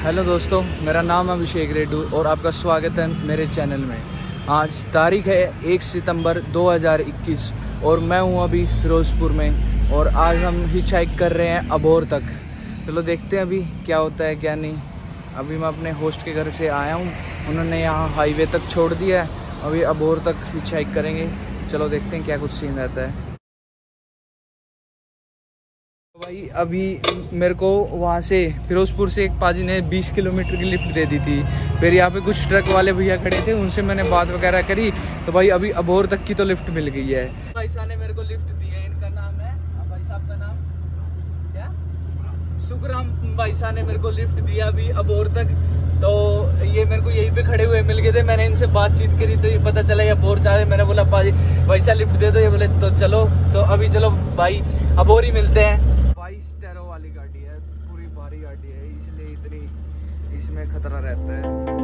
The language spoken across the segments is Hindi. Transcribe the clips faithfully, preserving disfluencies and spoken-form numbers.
हेलो दोस्तों, मेरा नाम अभिषेक रेड्डू और आपका स्वागत है मेरे चैनल में। आज तारीख है एक सितंबर दो हज़ार इक्कीस और मैं हूं अभी फिरोजपुर में और आज हम हिचहाइक कर रहे हैं अबोर तक। चलो देखते हैं अभी क्या होता है क्या नहीं। अभी मैं अपने होस्ट के घर से आया हूं, उन्होंने यहाँ हाईवे तक छोड़ दिया है, अभी अबोर तक हिचहाइक करेंगे। चलो देखते हैं क्या कुछ सीन रहता है। भाई अभी मेरे को वहाँ से फिरोजपुर से एक पाजी ने बीस किलोमीटर की लिफ्ट दे दी थी। फिर यहाँ पे कुछ ट्रक वाले भैया खड़े थे, उनसे मैंने बात वगैरह करी तो भाई अभी अबोर तक की तो लिफ्ट मिल गई है। भाई साहब ने मेरे को लिफ्ट दी है, इनका नाम है, भाई साहब का नाम क्या, सुखराम भाई साहब ने मेरे को लिफ्ट दिया अभी अबोर तक। तो ये मेरे को यहीं पे खड़े हुए मिल गए थे, मैंने इनसे बातचीत करी तो ये पता चला ये अबोर जा रहे। मैंने बोला पाजी भाई साहब लिफ्ट दे दो, ये बोले तो चलो। तो अभी चलो भाई अबोर ही मिलते हैं। बाईस टेरो वाली गाड़ी है, पूरी भारी गाड़ी है, इसलिए इतनी इसमें खतरा रहता है।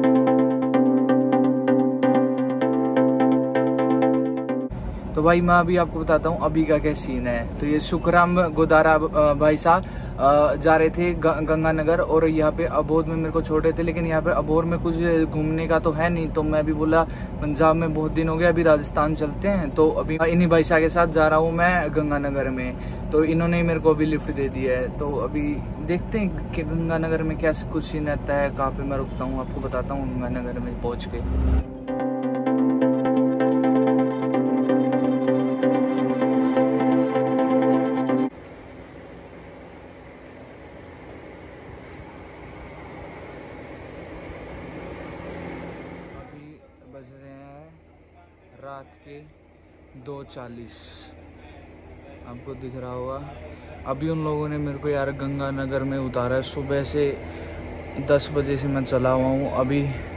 तो भाई मैं अभी आपको बताता हूँ अभी का क्या सीन है। तो ये सुखराम गोदारा भाई साहब जा रहे थे गंगानगर और यहाँ पे अबोर में मेरे को छोड़े थे, लेकिन यहाँ पे अबोर में कुछ घूमने का तो है नहीं। तो मैं भी बोला पंजाब में बहुत दिन हो गया, अभी राजस्थान चलते हैं। तो अभी इन्हीं भाई साहब के साथ जा रहा हूँ मैं गंगानगर में। तो इन्होंने मेरे को अभी लिफ्ट दे दी है। तो अभी देखते हैं कि गंगानगर में क्या कुछ सीन रहता है, कहाँ पे मैं रुकता हूँ, आपको बताता हूँ गंगानगर में पहुँच के। बज रहे हैं रात के दो चालीस, आपको दिख रहा होगा। अभी उन लोगों ने मेरे को यार गंगानगर में उतारा है। सुबह से दस बजे से मैं चला हुआ हूँ, अभी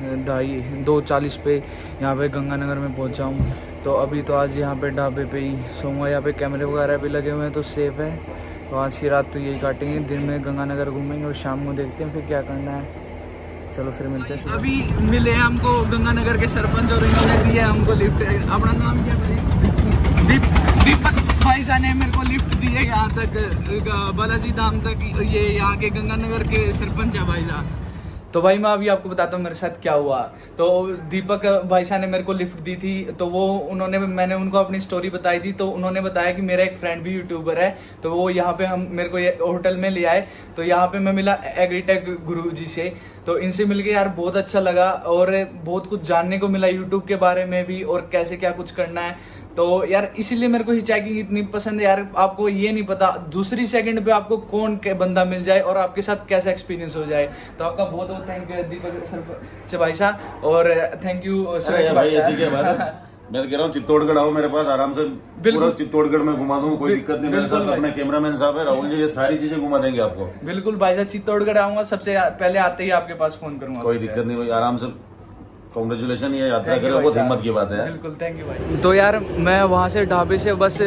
ढाई दो चालीस पे यहाँ पे गंगानगर में पहुँचा हूँ। तो अभी तो आज यहाँ पे ढाबे पे ही सोऊंगा, यहाँ पे कैमरे वगैरह भी लगे हुए हैं तो सेफ है। तो आज की रात तो यही काटेंगे, दिन में गंगानगर घूमेंगे और शाम को देखते हैं फिर क्या करना है। चलो फिर मिलते हैं। अभी मिले हमको गंगानगर के सरपंच और इन्होंने दिया हमको लिफ्ट। अपना नाम क्या है? दीप, दीपक भाई साहब ने मेरे को लिफ्ट दी है यहाँ तक, बालाजी धाम तक। ये यहाँ के गंगानगर के सरपंच है भाई साहब। तो भाई मैं अभी आपको बताता हूँ मेरे साथ क्या हुआ। तो दीपक भाई साहब ने मेरे को लिफ्ट दी थी, तो वो उन्होंने मैंने उनको अपनी स्टोरी बताई थी। तो उन्होंने बताया कि मेरा एक फ्रेंड भी यूट्यूबर है, तो वो यहाँ पे हम मेरे को ये होटल में ले आए। तो यहाँ पे मैं मिला एग्रीटेक गुरु जी से, तो इनसे मिलके यार बहुत अच्छा लगा और बहुत कुछ जानने को मिला यूट्यूब के बारे में भी और कैसे क्या कुछ करना है। तो यार इसीलिए मेरे को हिचहाइकिंग इतनी पसंद है यार। आपको ये नहीं पता दूसरी सेकंड पे आपको कौन के बंदा मिल जाए और आपके साथ कैसा एक्सपीरियंस हो जाए। तो आपका बहुत बहुत थैंक यू दीपक सर भाई साहब और थैंक यू सुरेश भाई साहब। मैं तो कह रहा हूँ चित्तौड़गढ़ आओ मेरे पास, आराम से पूरा चित्तौड़गढ़ में घुमा दूँ, कोई दिक्कत नहीं। मेरे साथ अपने कैमरामैन साहब है राहुल जी, ये सारी चीजें घुमा देंगे आपको। बिल्कुल भाई साहब, चित्तौड़गढ़ आऊंगा, सबसे पहले आते ही आपके पास फोन करूंगा। कोई दिक्कत नहीं भाई, आराम से कांग्रेचुलेशन, ये यात्रा करें, बहुत हिम्मत की बात है। बिल्कुल थैंक यू भाई। तो यार मैं वहाँ से ढाबे से बस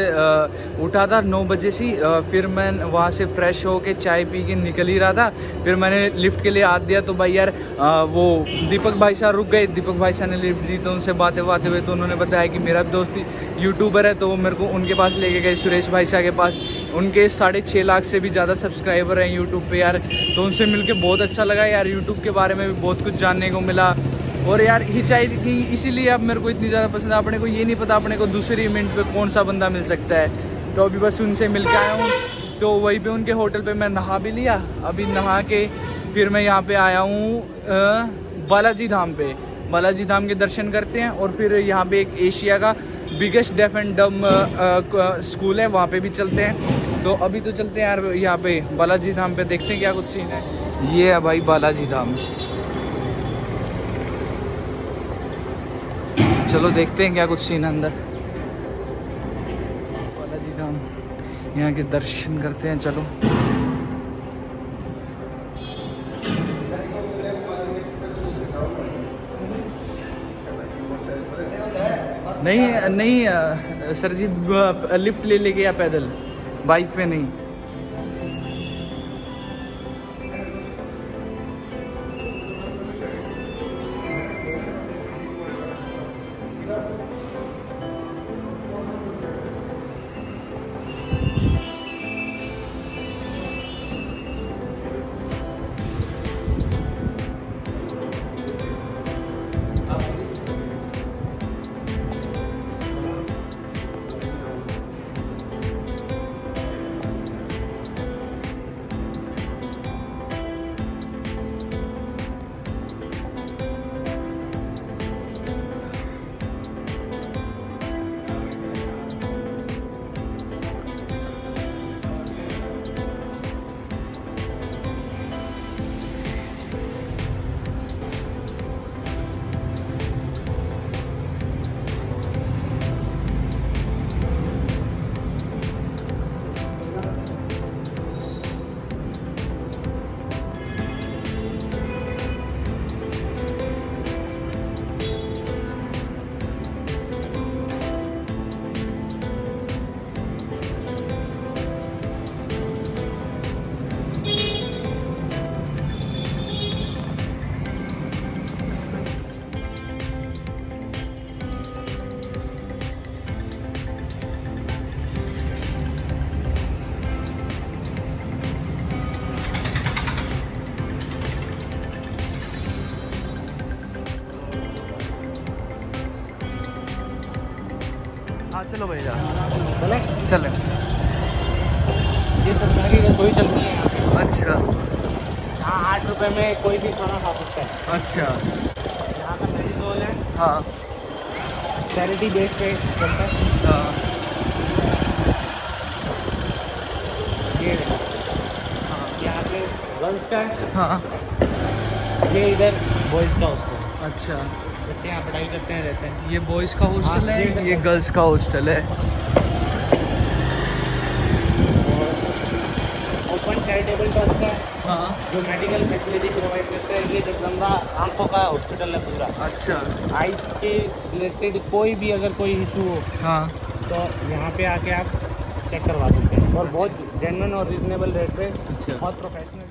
उठा था नौ बजे से, फिर मैं वहाँ से फ्रेश होके चाय पी के निकल ही रहा था। फिर मैंने लिफ्ट के लिए हाथ दिया तो भाई यार वो दीपक भाई साहब रुक गए। दीपक भाई साहब ने लिफ्ट दी तो उनसे बातें बातें हुए, तो उन्होंने बताया कि मेरा दोस्त यूट्यूबर है, तो वो मेरे को उनके पास लेके गए सुरेश भाई साहब के पास। उनके साढ़े छः लाख से भी ज़्यादा सब्सक्राइबर हैं यूट्यूब पे यार। तो उनसे मिलके बहुत अच्छा लगा यार, यूट्यूब के बारे में भी बहुत कुछ जानने को मिला। और यार हिचहाइकिंग इसीलिए अब मेरे को इतनी ज़्यादा पसंद है। अपने को ये नहीं पता अपने को दूसरी मिनट पे कौन सा बंदा मिल सकता है। तो अभी बस उनसे मिल के आया हूँ, तो वहीं पे उनके होटल पे मैं नहा भी लिया। अभी नहा के फिर मैं यहाँ पे आया हूँ बालाजी धाम पे। बालाजी धाम के दर्शन करते हैं और फिर यहाँ पे एक एशिया का biggest deaf and dumb school है, वहाँ पे भी चलते हैं। तो अभी तो चलते हैं यार यहाँ पे बालाजी धाम पे, देखते हैं क्या कुछ सीन है। ये है भाई बालाजी धाम, चलो देखते हैं क्या कुछ सीन अंदर। बालाजी धाम, यहाँ के दर्शन करते हैं। चलो नहीं नहीं सर जी, लिफ्ट ले लेके या पैदल, बाइक पे नहीं। हाँ चलो भैया चले चले। ये सरकारी रसोई चलती है यहाँ पे। अच्छा यहाँ आठ रुपए में कोई भी खाना खा सकता है। अच्छा यहाँ का मेरी रोल है, हाँ चैरिटी बेस पे चलता है। हाँ ये हाँ यहाँ पे गर्ल्स का है, हाँ ये इधर बॉयज़ का हॉस्टल है। अच्छा बच्चे यहाँ पढ़ाई करते हैं रहते हैं। ये बॉयज़ का हॉस्टल हाँ, है, ये ये गर्ल्स का हॉस्टल है। ओपन चैरिटेबल ट्रस्ट है हाँ जो मेडिकल फैसिलिटी प्रोवाइड करता है। ये जगदम्बा आंखों का हॉस्पिटल है पूरा। अच्छा आइज के रिलेटेड कोई भी अगर कोई इशू हो हाँ तो यहाँ पे आके आप चेक करवा सकते हैं, और बहुत जेन्युइन और रीजनेबल रेट पे अच्छा। बहुत प्रोफेशनल।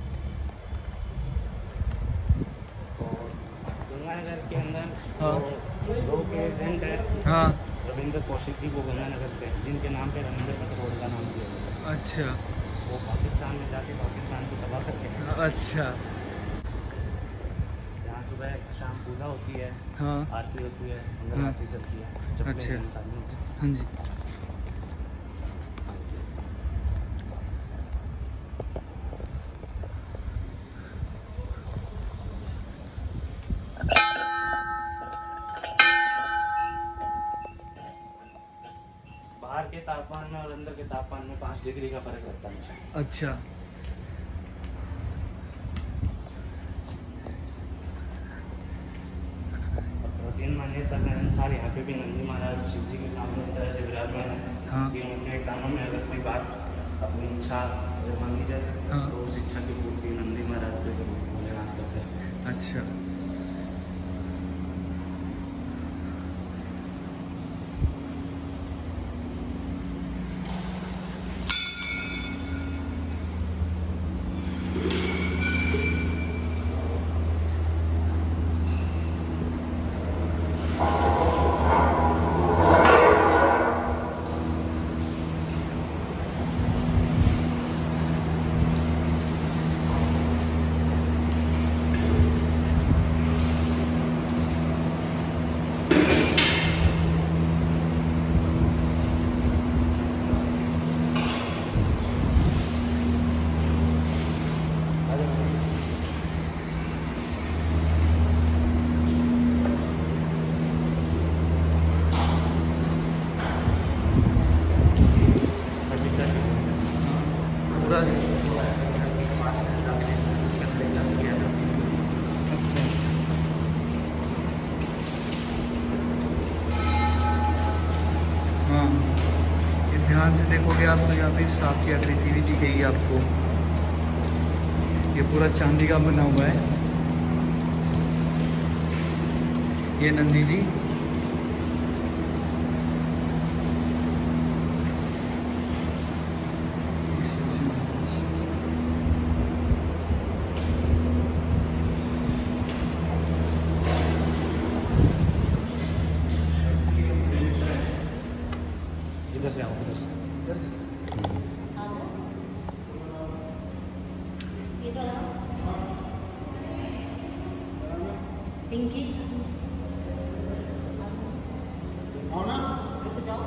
गंगानगर के अंदर हाँ। दो दो के एजेंट है, हाँ रविंद्र कौशिक जी, वो गंगानगर से, जिनके नाम पे रविंद्र रोड का नाम दिया गया है। अच्छा वो पाकिस्तान में जाके पाकिस्तान को तबाह करते हैं। अच्छा जहाँ सुबह शाम पूजा होती है, हाँ आरती होती है, मंगल हाँ। आरती चलती है। चप्पलें अच्छा। निकालनी होती है। हाँ जी बाहर के तापमान में और अंदर के तापमान में पाँच डिग्री का फर्क रहता है। अच्छा प्राचीन मान्यता के अनुसार यहाँ पे भी नंदी महाराज शिव जी के सामने इस तरह से विराजमान है हाँ। कि उनके कानों में अगर कोई बात अपनी इच्छा अगर मांगी जाए हाँ। तो उस इच्छा की पूर्ति नंदी महाराज के जरूर भोलेनाथ करते हैं। अच्छा पूरा हाँ ये ध्यान से देखोगे आप तो यहाँ पे सांप की आकृति भी दिखेगी आपको। ये पूरा चांदी का बना हुआ है। ये नंदी जी इधर से आओ, इधर से। पिंकी आओ ना। जाओ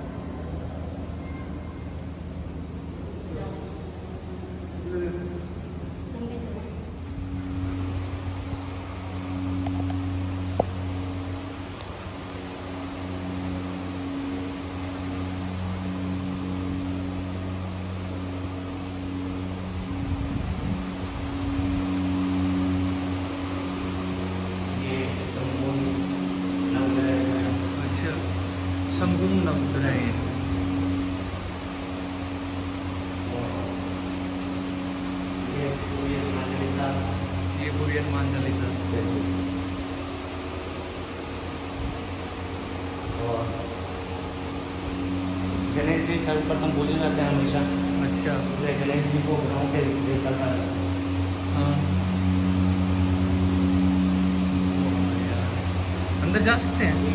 ये संपूर्ण नवग्रह है। अच्छा संगुम नवग्रह है। ये पूरी हिमाचली साहब ये पूरी हनुमान चालीसा। और गणेश जी सर्वप्रथम पूजे जाते हैं हमेशा, अच्छा इसलिए गणेश जी को ग्रहों के देवता का हाँ अंदर जा सकते हैं।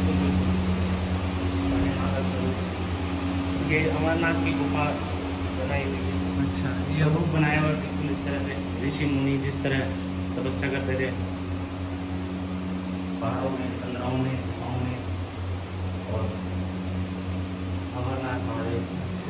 ये अमरनाथ की गुफा बनाई हुई है। अच्छा ये स्वरूप बनाया हुआ बिल्कुल इस तरह से, ऋषि मुनि जिस तरह तपस्या करते थे पहाड़ों में, तंद्राओं में, गुफाओं में, और अमरनाथ महादेव।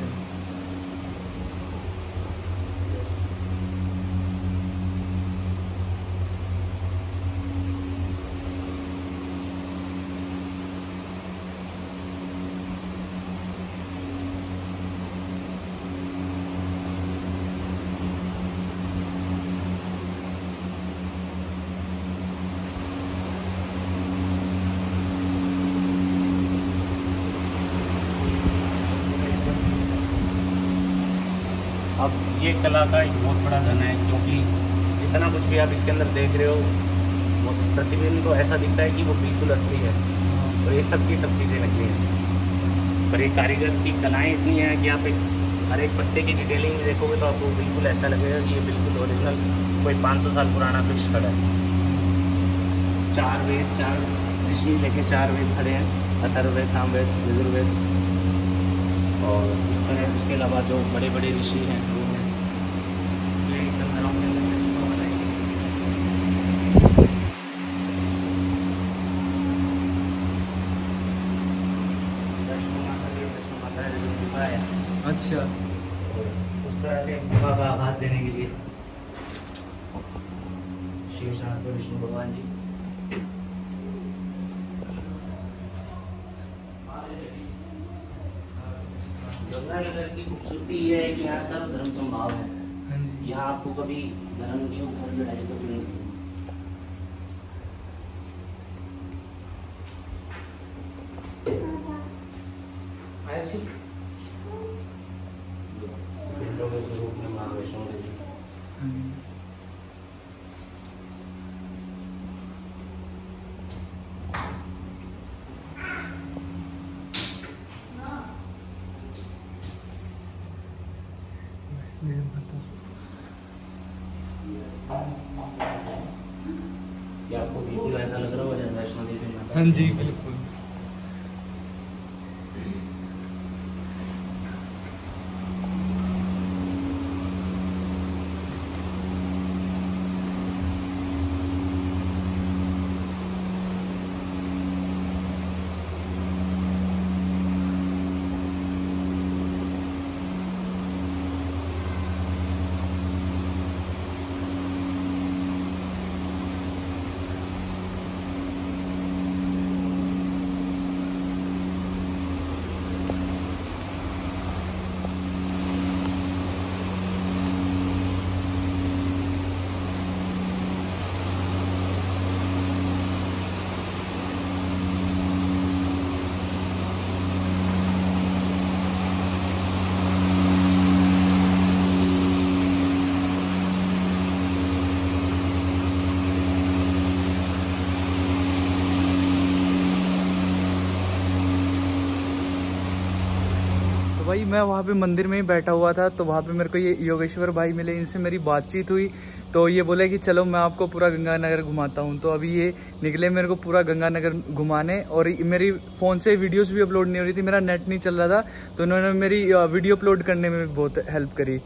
अब ये कला का एक बहुत बड़ा धन है, क्योंकि जितना कुछ भी आप इसके अंदर देख रहे हो वो प्रतिबिंब तो ऐसा दिखता है कि वो बिल्कुल असली है, और ये सब की सब चीज़ें लगी हैं इसमें। पर एक कारीगर की कलाएं इतनी हैं कि आप एक हर एक पत्ते की डिटेलिंग में देखोगे तो आपको बिल्कुल ऐसा लगेगा कि ये बिल्कुल ओरिजिनल कोई पाँच सौ साल पुराना फिक्स खड़ा है। चार वेद, चार ऋषि लेके चार वेद खड़े हैं, अथर्ववेद, सामवेद, यजुर्वेद, और इस तरह उसके अलावा जो बड़े बड़े ऋषि हैं वो हैं। ये एकदम घरों के अंदर से तो बनाएंगे। वैष्णो माता देवी, वैष्णो माता है जैसे गुफा है। अच्छा, उस तरह से गुफा का आभास देने के लिए शिव शांत विष्णु भगवान जी। गंगानगर की खूबसूरती ये है कि यहाँ सब धर्म संभाव है। यहाँ आपको कभी धर्म के ऊपर लड़ाई कभी नहीं होती। पिंडों के स्वरूप में माँ वैष्णो देवी। क्या आपको बिल्कुल ऐसा लग रहा हो जैसे वैष्णो देवी माता? हाँ जी, बिल्कुल। भाई मैं वहाँ पे मंदिर में ही बैठा हुआ था, तो वहाँ पे मेरे को ये योगेश्वर भाई मिले, इनसे मेरी बातचीत हुई, तो ये बोले कि चलो मैं आपको पूरा गंगानगर घुमाता हूँ। तो अभी ये निकले मेरे को पूरा गंगानगर घुमाने, और मेरी फ़ोन से वीडियोस भी अपलोड नहीं हो रही थी, मेरा नेट नहीं चल रहा था, तो उन्होंने मेरी वीडियो अपलोड करने में भी बहुत हेल्प करी।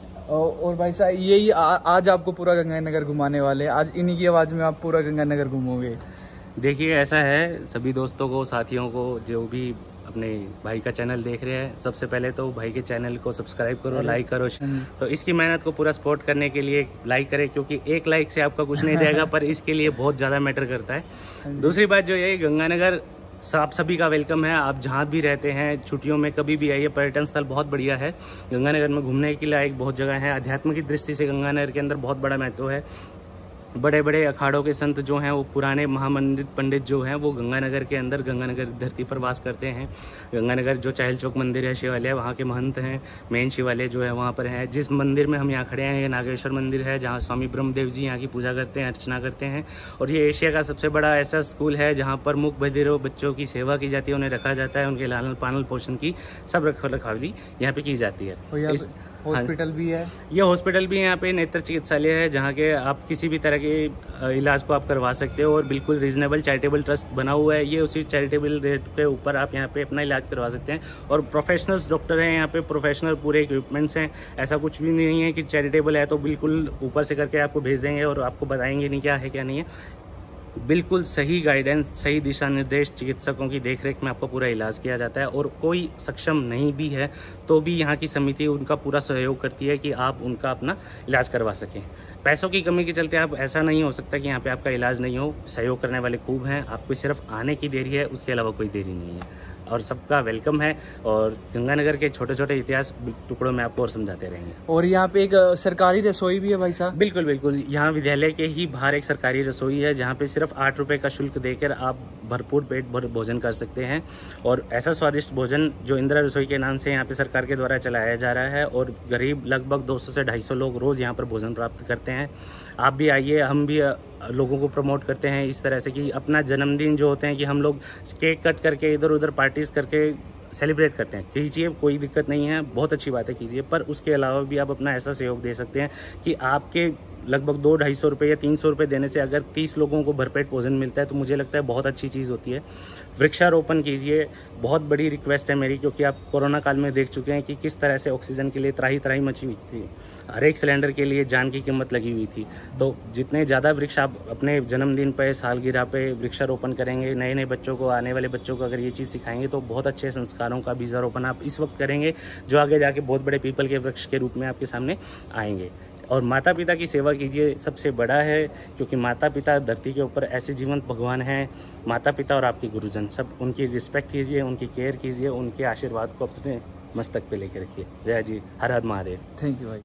और भाई साहब यही आज आपको पूरा गंगानगर घुमाने वाले, आज इन्हीं की आवाज़ में आप पूरा गंगानगर घूमोगे। देखिए ऐसा है, सभी दोस्तों को, साथियों को, जो भी अपने भाई का चैनल देख रहे हैं, सबसे पहले तो भाई के चैनल को सब्सक्राइब करो, लाइक करो। तो इसकी मेहनत को पूरा सपोर्ट करने के लिए लाइक करें, क्योंकि एक लाइक से आपका कुछ नहीं देगा, पर इसके लिए बहुत ज़्यादा मैटर करता है। दूसरी बात जो है, गंगानगर आप सभी का वेलकम है। आप जहाँ भी रहते हैं, छुट्टियों में कभी भी आइए, पर्यटन स्थल बहुत बढ़िया है। गंगानगर में घूमने के लिए एक बहुत जगह है। अध्यात्म की दृष्टि से गंगानगर के अंदर बहुत बड़ा महत्व है। बड़े बड़े अखाड़ों के संत जो हैं, वो पुराने महामंडित पंडित जो हैं, वो गंगानगर के अंदर, गंगानगर धरती पर वास करते हैं। गंगानगर जो चाहल चौक मंदिर है शिवालय, वहाँ के महंत हैं। मेन शिवालय जो है वहाँ पर है। जिस मंदिर में हम यहाँ खड़े हैं, ये नागेश्वर मंदिर है, जहाँ स्वामी ब्रह्मदेव जी यहाँ की पूजा करते हैं, अर्चना करते हैं। और ये एशिया का सबसे बड़ा ऐसा स्कूल है जहाँ पर मुख बधिरों बच्चों की सेवा की जाती है, उन्हें रखा जाता है, उनके लालन पालन पोषण की सब रख रखावली यहाँ पे की जाती है। इस हॉस्पिटल भी है, ये हॉस्पिटल भी है यहाँ पे, नेत्र चिकित्सालय है, जहाँ के आप किसी भी तरह के इलाज को आप करवा सकते हो, और बिल्कुल रीजनेबल चैरिटेबल ट्रस्ट बना हुआ है। ये उसी चैरिटेबल रेट के ऊपर आप यहाँ पे अपना इलाज करवा सकते हैं। और प्रोफेशनल्स डॉक्टर हैं यहाँ पे, प्रोफेशनल पूरे इक्विपमेंट्स हैं। ऐसा कुछ भी नहीं है कि चैरिटेबल है तो बिल्कुल ऊपर से करके आपको भेज देंगे और आपको बताएंगे नहीं क्या है क्या नहीं है। बिल्कुल सही गाइडेंस, सही दिशा निर्देश, चिकित्सकों की देखरेख में आपका पूरा इलाज किया जाता है। और कोई सक्षम नहीं भी है तो भी यहाँ की समिति उनका पूरा सहयोग करती है कि आप उनका अपना इलाज करवा सकें। पैसों की कमी के चलते आप ऐसा नहीं हो सकता कि यहाँ पे आपका इलाज नहीं हो। सहयोग करने वाले खूब हैं, आपको सिर्फ आने की देरी है, उसके अलावा कोई देरी नहीं है। और सबका वेलकम है। और गंगानगर के छोटे छोटे इतिहास टुकड़ों में आपको और समझाते रहेंगे। और यहाँ पे एक अ, सरकारी रसोई भी है भाई साहब? बिल्कुल बिल्कुल, यहाँ विद्यालय के ही बाहर एक सरकारी रसोई है जहाँ पे सिर्फ आठ रुपए का शुल्क देकर आप भरपूर पेट भर भोजन कर सकते हैं। और ऐसा स्वादिष्ट भोजन जो इंदिरा रसोई के नाम से यहाँ पे सरकार के द्वारा चलाया जा रहा है। और गरीब लगभग दो सौ से ढाई सौ लोग रोज़ यहाँ पर भोजन प्राप्त करते हैं। आप भी आइए, हम भी लोगों को प्रमोट करते हैं इस तरह से कि अपना जन्मदिन जो होते हैं कि हम लोग केक कट करके इधर उधर पार्टीज करके सेलिब्रेट करते हैं। कीजिए, कोई दिक्कत नहीं है, बहुत अच्छी बात है, कीजिए। पर उसके अलावा भी आप अपना ऐसा सहयोग दे सकते हैं कि आपके लगभग दो ढाई सौ रुपये या तीन सौ रुपये देने से अगर तीस लोगों को भरपेट भोजन मिलता है तो मुझे लगता है बहुत अच्छी चीज़ होती है। वृक्षारोपण कीजिए, बहुत बड़ी रिक्वेस्ट है मेरी, क्योंकि आप कोरोना काल में देख चुके हैं कि किस तरह से ऑक्सीजन के लिए त्राही त्राही मची हुई थी, हर एक सिलेंडर के लिए जान की कीमत लगी हुई थी। तो जितने ज़्यादा वृक्ष आप अपने जन्मदिन पे, सालगिरह पे वृक्षारोपण करेंगे, नए नए बच्चों को, आने वाले बच्चों को अगर ये चीज़ सिखाएंगे तो बहुत अच्छे संस्कारों का बीजारोपण आप इस वक्त करेंगे जो आगे जाके बहुत बड़े पीपल के वृक्ष के रूप में आपके सामने आएंगे। और माता पिता की सेवा कीजिए, सबसे बड़ा है, क्योंकि माता पिता धरती के ऊपर ऐसे जीवंत भगवान हैं। माता पिता और आपके गुरुजन, सब उनकी रिस्पेक्ट कीजिए, उनकी केयर कीजिए, उनके आशीर्वाद को अपने मस्तक पे लेके रखिए। जय जी, हर हर महादेव। थैंक यू भाई।